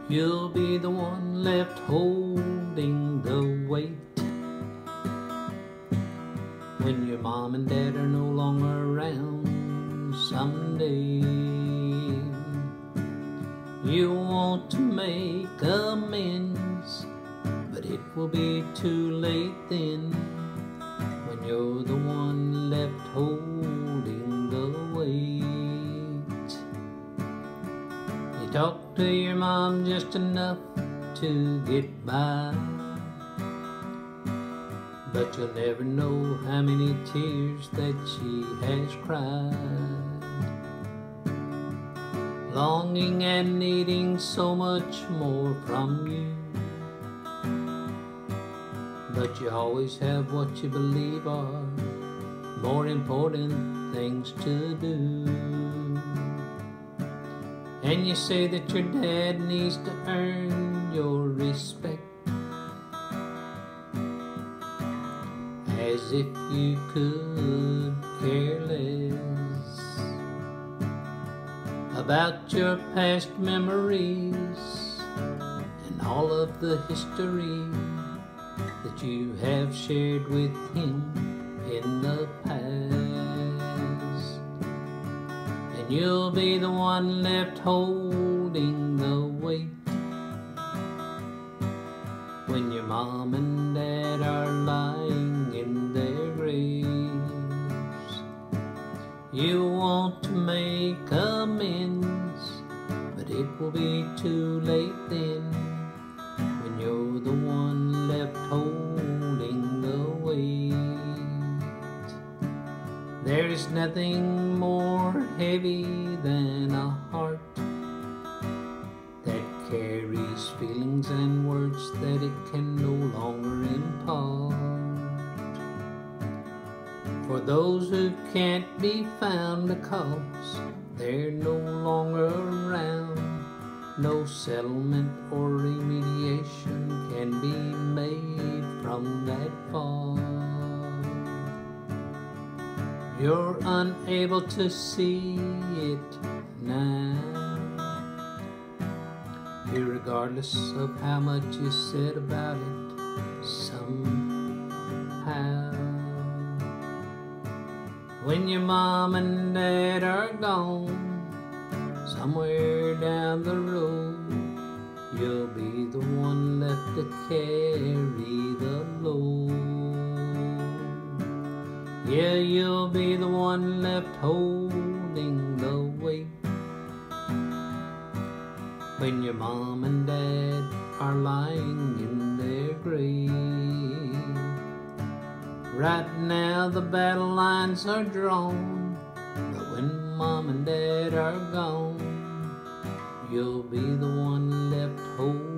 You'll be the one left holding the weight when your mom and dad are no longer around someday. You want to make amends, but it will be too late then, when you're the one left holding the weight. You talk to your mom just enough to get by, but you'll never know how many tears that she has cried, longing and needing so much more from you. But you always have what you believe are more important things to do. And you say that your dad needs to earn your respect, as if you could care less about your past memories and all of the history that you have shared with him in the past. And you'll be the one left holding the weight when your mom and dad are lying in their graves. You want to make amends, but it will be too late then, when you're the one left holding the weight. There is nothing more heavy than a heart that carries feelings and words that it can no longer impart. For those who can't be found because they're no longer around, no settlement or remediation can be made from that fall. You're unable to see it now, irregardless of how much you said about it somehow. When your mom and dad are gone, somewhere down the road, you'll be the one left to carry the load. Yeah, you'll be the one left holding the weight when your mom and dad are lying in their grave. Right now the battle lines are drawn, but when mom and dad are gone, you'll be the one left holding